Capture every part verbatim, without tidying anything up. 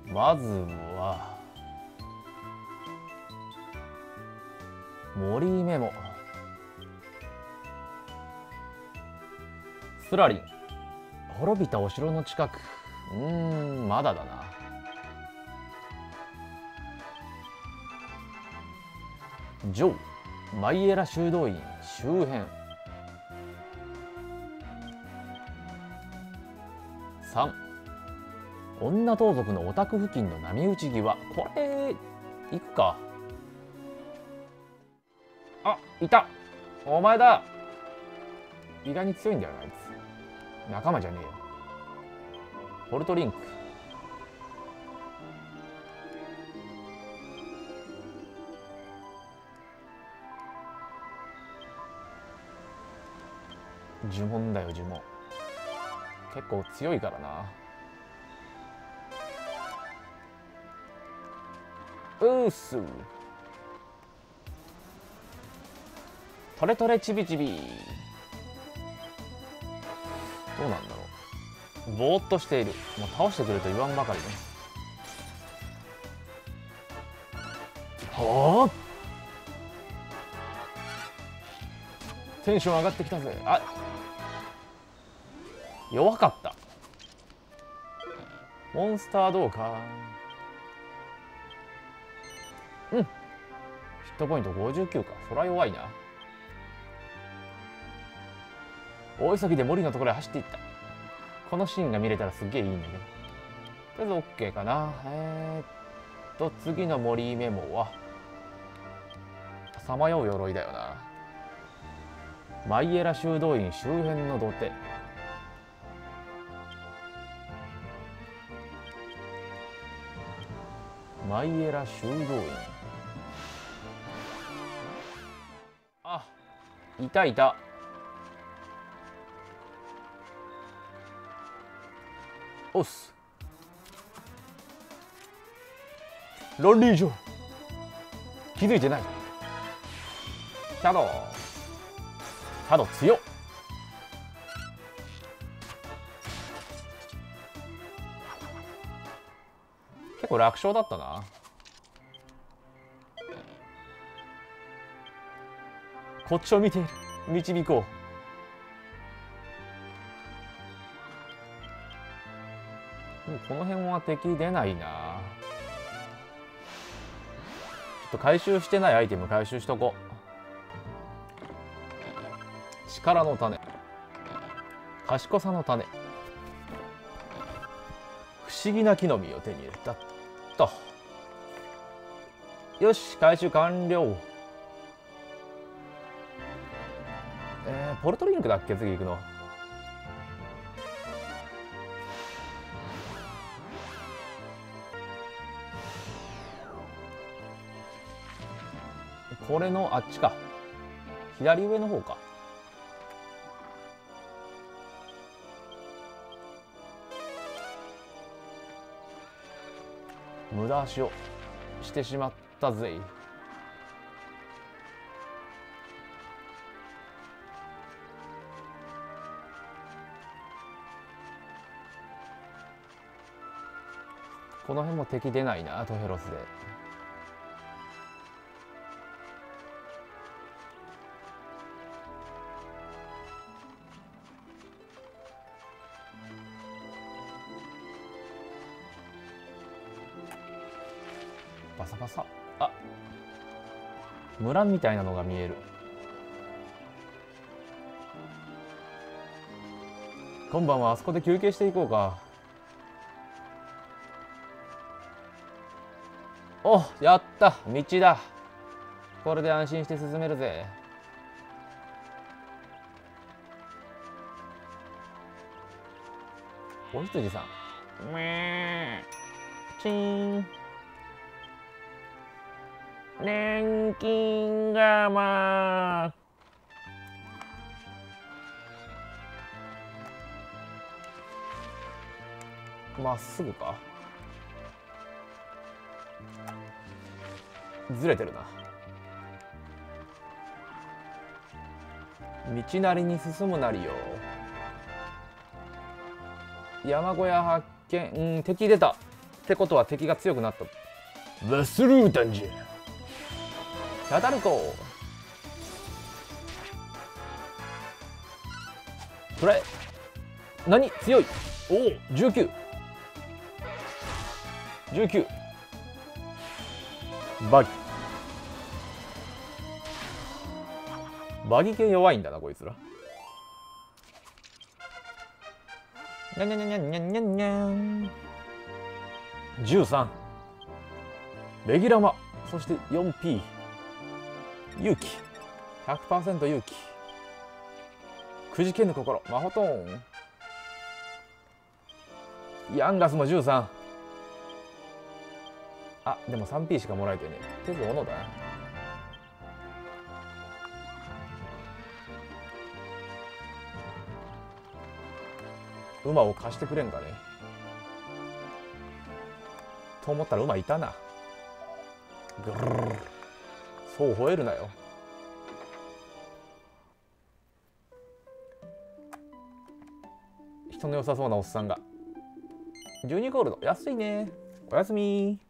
まずは森メモ。スラリン、滅びたお城の近く。うーん、まだだな。ジョー、マイエラ修道院周辺。さん、女盗賊のお宅付近の波打ち際。これ行くか。あ、いた。お前だ。意外に強いんだよな、あいつ。仲間じゃねえよ。ポルトリンク。呪文だよ、呪文。結構強いからな。うーす。トレトレチビチビ。どうなんだろう。ぼーっとしている。もう倒してくれと言わんばかりね。はあ、テンション上がってきたぜ。あ、弱かった。モンスターどうか。うん、ヒットポイントごじゅうきゅうか。そら弱いな。大急ぎで森のところへ走っていった。このシーンが見れたらすっげえいいんだけど。とりあえず OK かな。えー、っと次の森メモはさまよう鎧だよな。マイエラ修道院周辺の土手。マイエラ修道院。あ、いたいた。おっす。ロンリージョー、気づいてない。シャドウ、シャドウ強っ。結構楽勝だったな。こっちを見ている。導こう。もうこの辺は敵出ないな。ちょっと回収してないアイテム回収しとこう。力の種、賢さの種、不思議な木の実を手に入れたと。よし、回収完了。えー、ポルトリンクだっけ、次行くの。これのあっちか。左上の方か。無駄足をしてしまったぜ。この辺も敵出ないな、トヘロスで。バサバサ。あ、村みたいなのが見える。今晩はあそこで休憩していこうか。お、やった、道だ。これで安心して進めるぜ。お羊さん。めーチーン。年金がままっすぐか。ずれてるな。道なりに進むなりよ。山小屋発見。うん、敵出た。 ってことは敵が強くなった。バスルータンじゃ。カタルコプレイ。何強い。おおじゅうきゅう。じゅうきゅう。バギバギ系弱いんだなこいつら。にゃにゃにゃにゃにゃにゃにゃん。じゅうさん。ベギラマ。そして よんピー。勇気 ひゃくパーセント 勇気。くじけぬ心マホトーン。ヤンガスもじゅうさん。あでも さんピー しかもらえてねえ。とりあえず斧だな。馬を貸してくれんかねと思ったら馬いたな。ぐるるそう吠えるなよ。人の良さそうなおっさんがじゅうにゴールド安いね。おやすみ。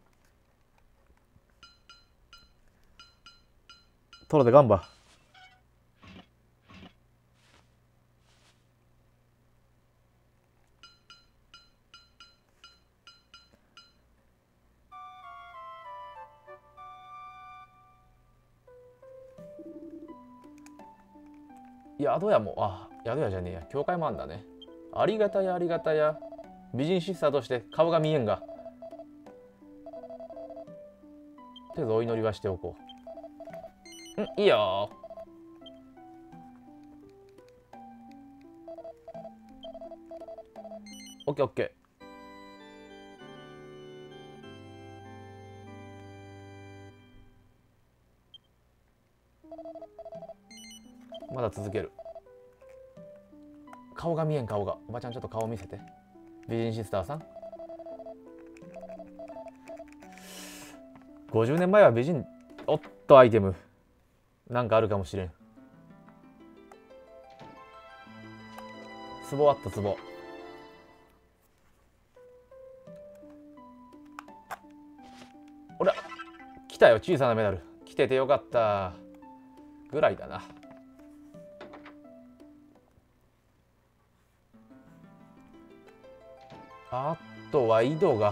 トロでガンバ。宿屋も、あ、宿屋じゃねえや、教会もあんだね。ありがたやありがたや。美人シスターとして顔が見えんが。とりあえずお祈りはしておこう。ん、いいよ。オッケーオッケー。まだ続ける。顔が見えん顔が。おばちゃんちょっと顔見せて。美人シスターさん。ごじゅうねんまえは美人。おっとアイテム。なんかあるかもしれん。壺あった壺。おら来たよ小さなメダル。来ててよかったぐらいだな。あとは井戸が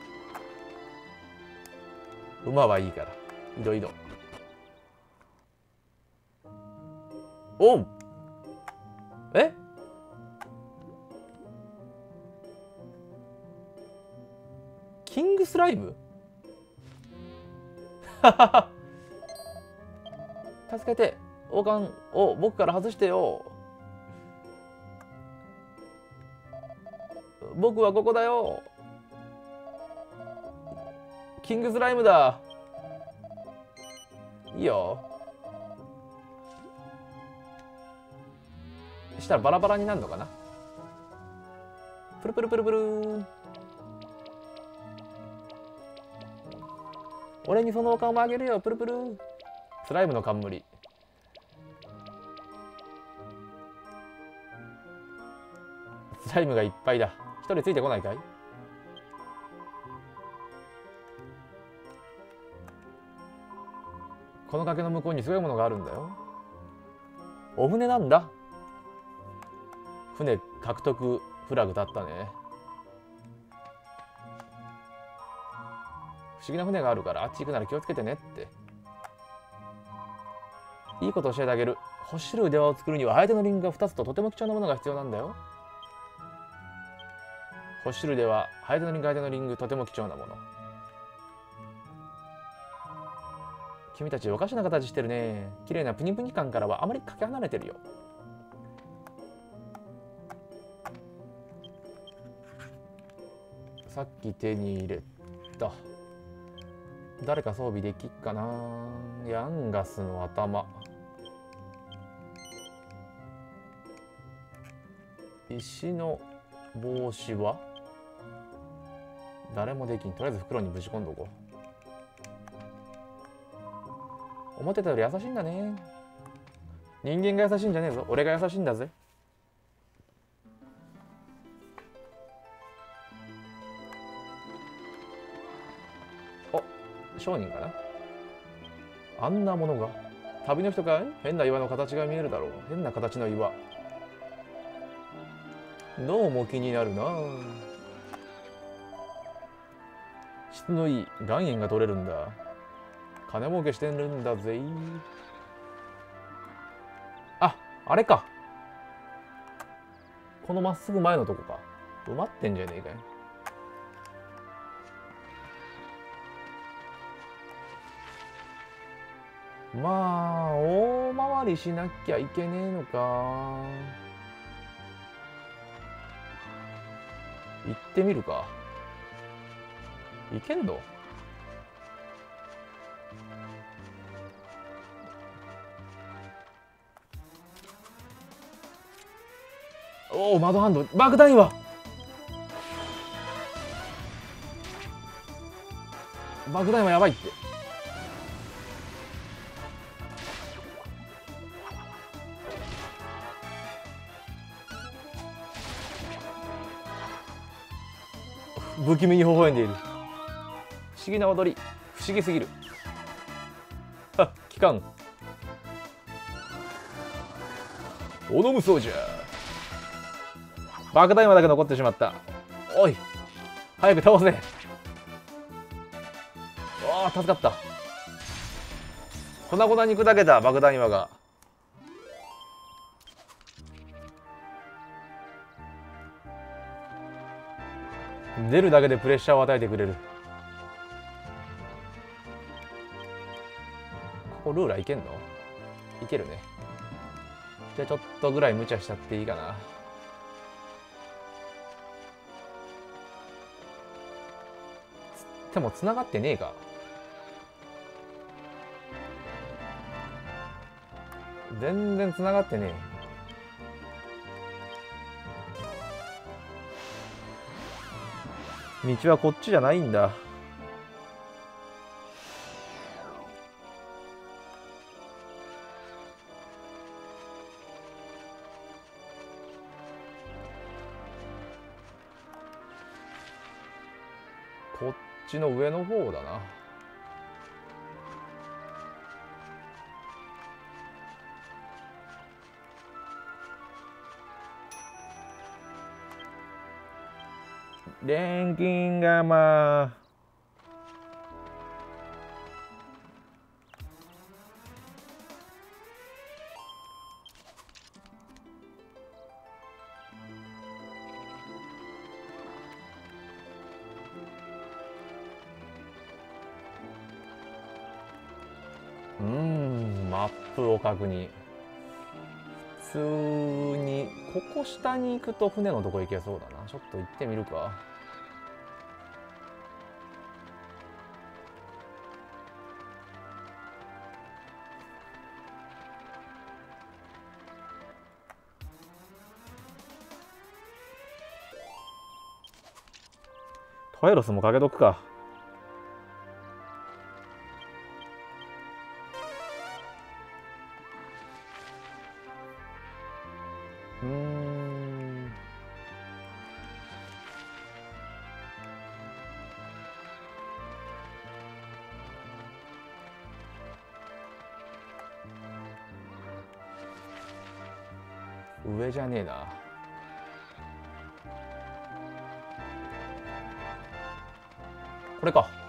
馬はいいから井戸井戸。おうえキングスライム助けて王冠を僕から外してよ。僕はここだよ。キングスライムだ。いいよ。したらバラバラになるのかな。プルプルプルプル。俺にそのお顔もあげるよ。プルプル。スライムの冠。スライムがいっぱいだ。一人ついてこないかい。この崖の向こうにすごいものがあるんだよ。お船なんだ。船獲得フラグ立ったね。不思議な船があるからあっち行くなら気をつけてねって。いいこと教えてあげる。欲しる腕輪を作るには相手のリングがふたつととても貴重なものが必要なんだよ。欲しる腕輪、相手のリング相手のリングとても貴重なもの。君たちおかしな形してるね。綺麗なプニプニ感からはあまりかけ離れてるよ。さっき手に入れた。誰か装備できっかな。ヤンガスの頭。石の帽子は誰もできん。とりあえず袋にぶち込んどこう。思ってたより優しいんだね。人間が優しいんじゃねえぞ。俺が優しいんだぜ。 商人かな。あんなものが。旅の人かい？変な岩の形が見えるだろう。変な形の岩。どうも気になるな。質のいい岩塩が取れるんだ。金儲けしてるんだぜ。あ、あれか。このまっすぐ前のとこか。埋まってんじゃねえかよ。まあ大回りしなきゃいけねえのか。行ってみるか。行けんの？おお、窓ハンド爆弾岩。爆弾岩やばいって。不気味に微笑んでいる。不思議な踊り。不思議すぎる。はっ、機関。おのむそうじゃ。爆弾岩だけ残ってしまった。おい、早く倒せ。ああ、助かった。粉々に砕けた爆弾岩が。出るだけでプレッシャーを与えてくれる。ここルーラーいけんの？いけるね。じゃあちょっとぐらい無茶しちゃっていいかな。でも繋がってねえか。全然繋がってねえ。道はこっちじゃないんだ。こっちの上の方だな。錬金釜。うーん、マップを確認。普通にここ下に行くと船のとこ行けそうだな。ちょっと行ってみるか。トエロスもかけとくか。うーん。上じゃねえな。これか。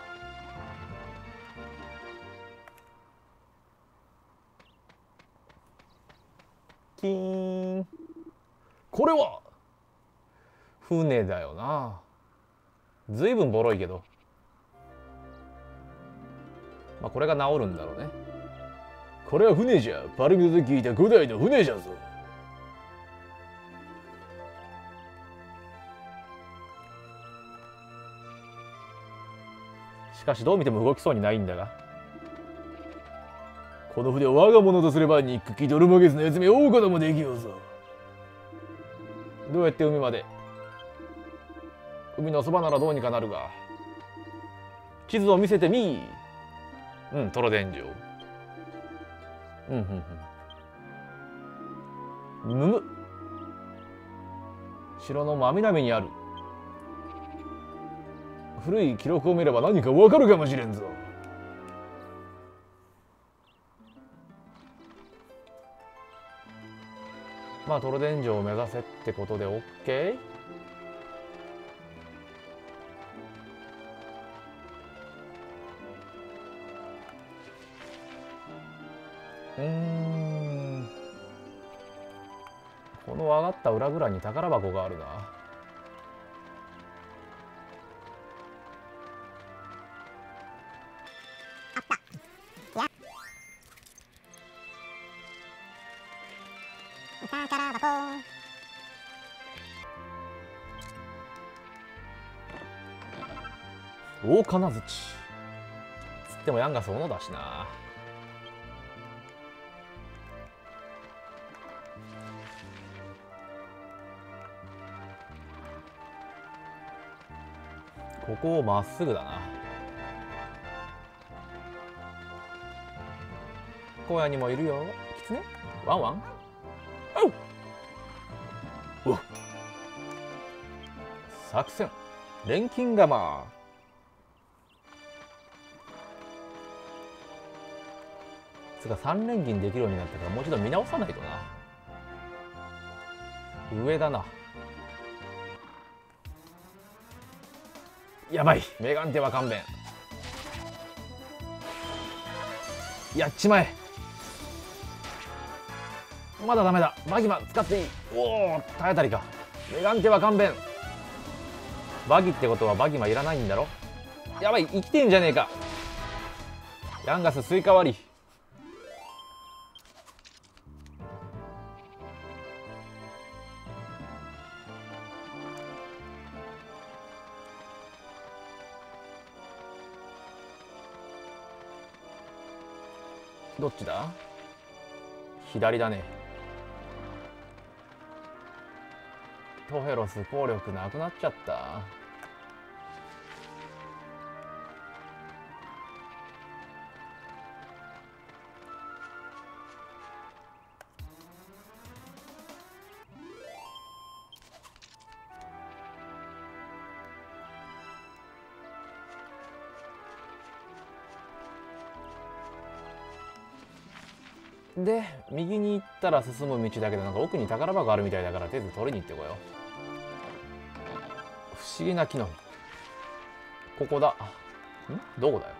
キーン。これは船だよな。ずいぶんボロいけど、まあこれが治るんだろうね。これは船じゃ。パルミュで聞いた古代の船じゃぞ。しかしどう見ても動きそうにないんだが。この船を我が物とすれば憎きドルマゲスのやつめ大こともできようぞ。どうやって海まで？海のそばならどうにかなるが。地図を見せてみー。うん、トロ伝城。うんうんうん。むむ。城の真南にある。古い記録を見れば何かわかるかもしれんぞ。 まあトロデン城を目指せってことで OK。 うーん、この上がった裏ぐらいに宝箱があるな。 宝箱。 大金槌。つってもヤンガス斧だしな。ここをまっすぐだな。荒野にもいるよ。キツネワンワン。おう。お作戦錬金釜。つうか三連銀できるようになったからもう一度見直さないとな。上だな。やばい、メガンテは勘弁。やっちまえ。まだダメだ。バギマ使っていい。おお、体当たりか。メガンテは勘弁。バギってことはバギマいらないんだろ。やばい、生きてんじゃねえか。ヤンガススイカ割り。どっちだ？左だね。トヘロス効力なくなっちゃった。で右に行ったら進む道だけどなんか奥に宝箱あるみたいだからとりあえず取りに行ってこよう。不思議な木の実。ここだ。んどこだよ。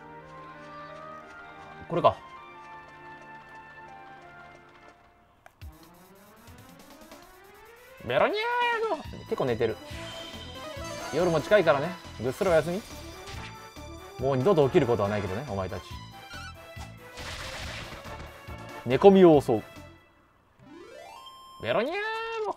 これか。ベロニャーゴ。結構寝てる。夜も近いからね、ぐっすりお休み。もう二度と起きることはないけどね、お前たち。寝込みを襲う。ベロニャーゴ。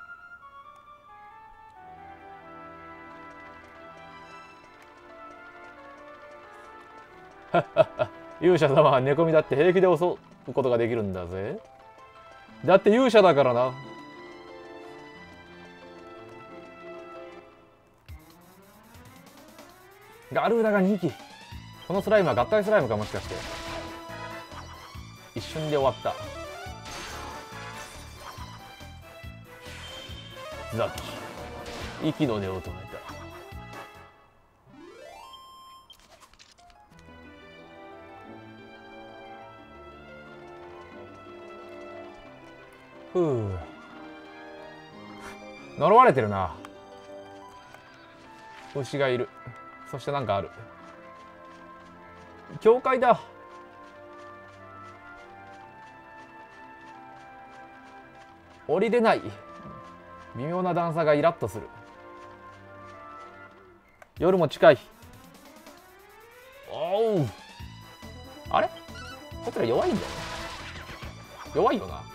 勇者様は寝込みだって平気で襲うことができるんだぜ。だって勇者だからな。ガルーダがにひき。このスライムは合体スライムかもしかして。一瞬で終わった。ザキ息の根を止めた。ふう、呪われてるな。牛がいる。そしてなんかある。教会だ。降りれない。微妙な段差がイラッとする。夜も近い。おう。あれこいつら弱いんだよ。弱いよな。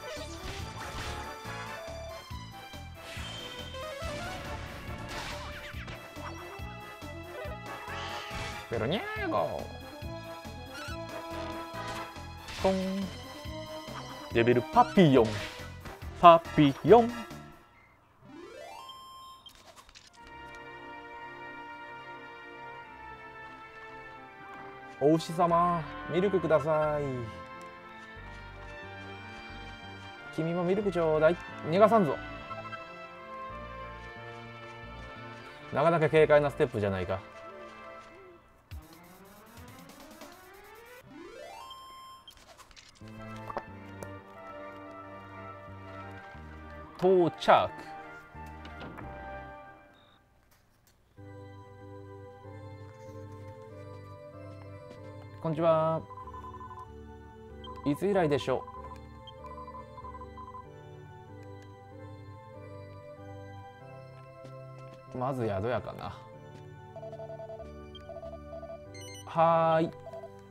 ベロニャーゴ。トン。レベルパピヨン。パピヨン。お牛様、ミルクください。君もミルクちょうだい。逃がさんぞ。なかなか軽快なステップじゃないか。 到着。こんにちは。いつ以来でしょう。まず宿屋かな。はーい。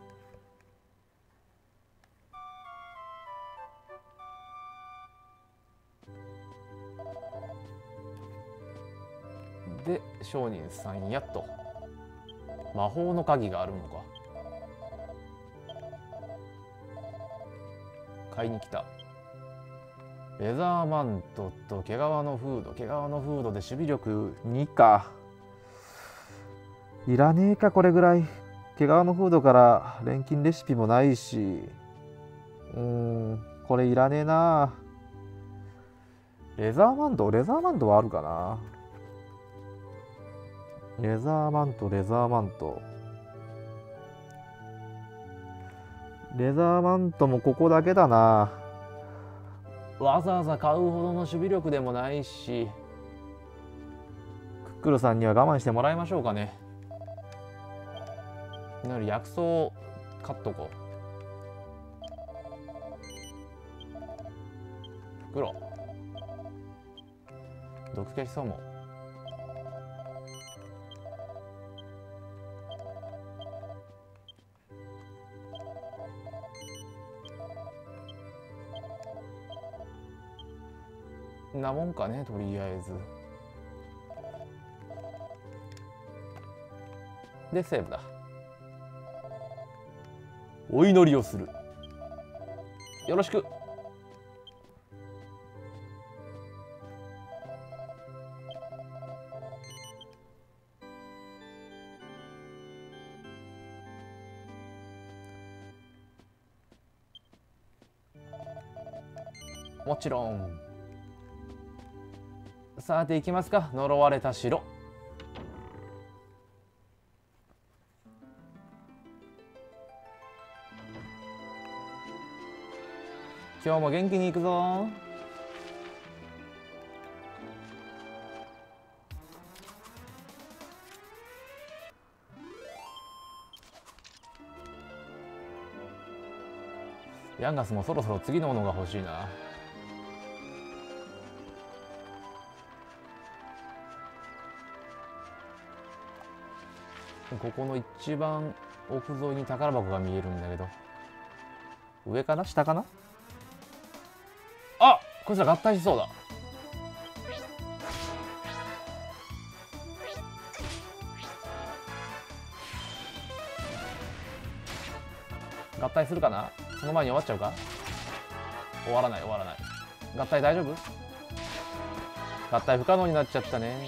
で商人さんやと。魔法の鍵があるのか。買いに来た。レザーマントと毛皮のフード。毛皮のフードで守備力にか。いらねえかこれぐらい。毛皮のフードから錬金レシピもないし、うーんこれいらねえな。レザーマントレザーマントはあるかな。レザーマントレザーマントレザーマントもここだけだな。わざわざ買うほどの守備力でもないし、クックルさんには我慢してもらいましょうかね。なので薬草買っとこう。袋毒消しそうも。なもんかね、とりあえず。でセーブだ。お祈りをする。よろしく。もちろん。さて行きますか。呪われた城。今日も元気に行くぞ。ヤンガスもそろそろ次のものが欲しいな。ここの一番奥沿いに宝箱が見えるんだけど、上かな下かな。あ、こいつら合体しそうだ。合体するかな。その前に終わっちゃうか。終わらない終わらない。合体大丈夫。合体不可能になっちゃったね。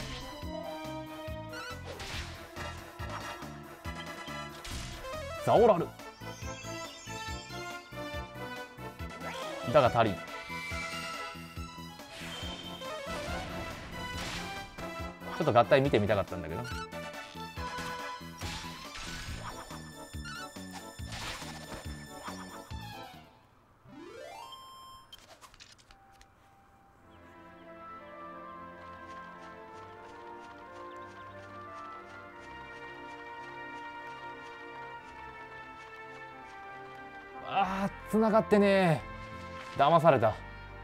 ザオラルだが足りん。ちょっと合体見てみたかったんだけど。あー、繋がってねえ。騙された。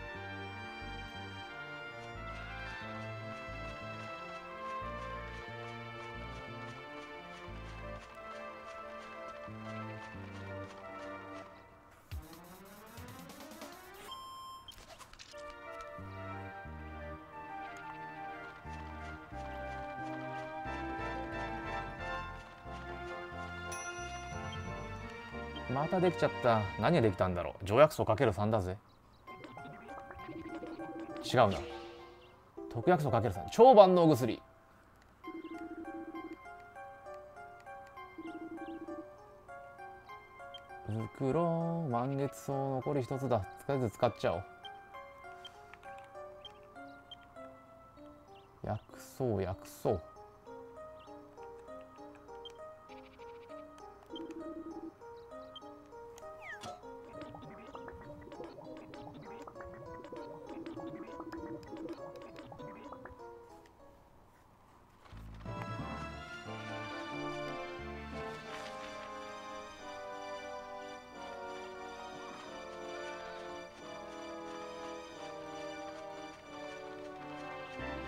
またできちゃった。何ができたんだろう。条約層 かけるさん だぜ。違うな。特約層 かけるさん 超万能薬。袋満月草残り一つだ。とりあえず使っちゃおう。薬草薬草。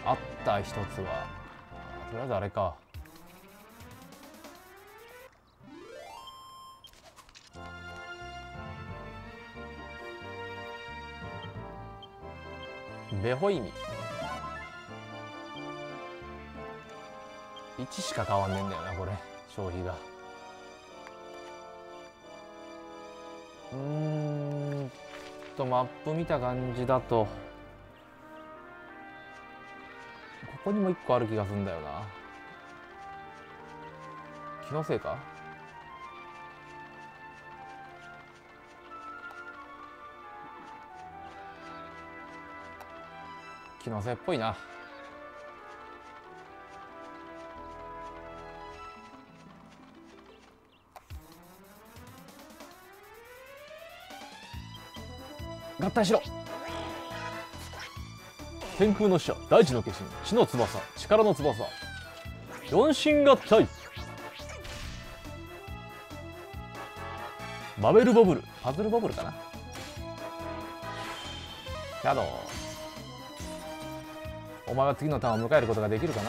あった一つはとりあえずあれか。ベホイミいちしか変わんねえんだよなこれ消費が。うーんとマップ見た感じだとここにもいっこある気がするんだよな。気のせいか。気のせいっぽいな。合体しろ。天空の使者、大地の化身、地の翼、力の翼、四神合体。バベルボブル、パズルボブルかな。シャドウ。お前は次のターンを迎えることができるかな。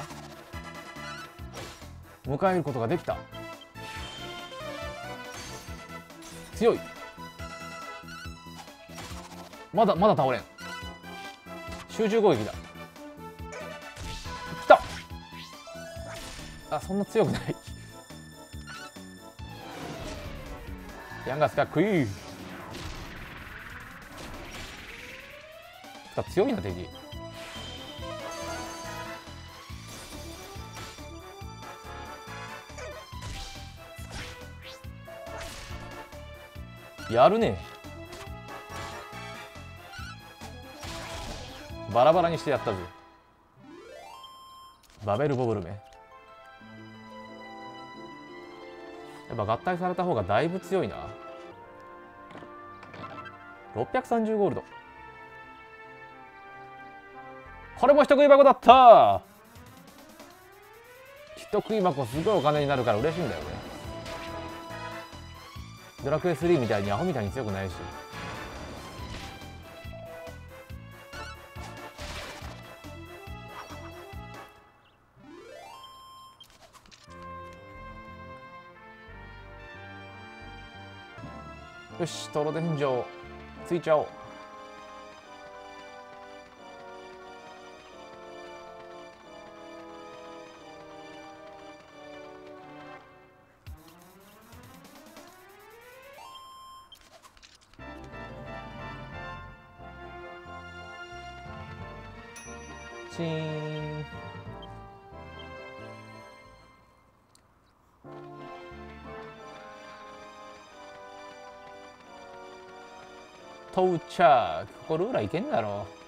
迎えることができた。強い。まだまだ倒れん。集中攻撃だ。きた。あ、そんな強くない。ヤンガスかっこいい。強いな敵。やるね。バラバラにしてやったぜ。バベルボブルめ。やっぱ合体された方がだいぶ強いな。ろっぴゃくさんじゅうゴールド。これも人食い箱だった。人食い箱すごいお金になるから嬉しいんだよね。ドラクエスリーみたいにアホみたいに強くないし。よし、トロ天井ついちゃおう。チーン。到着。ここルーラーいけんだろう。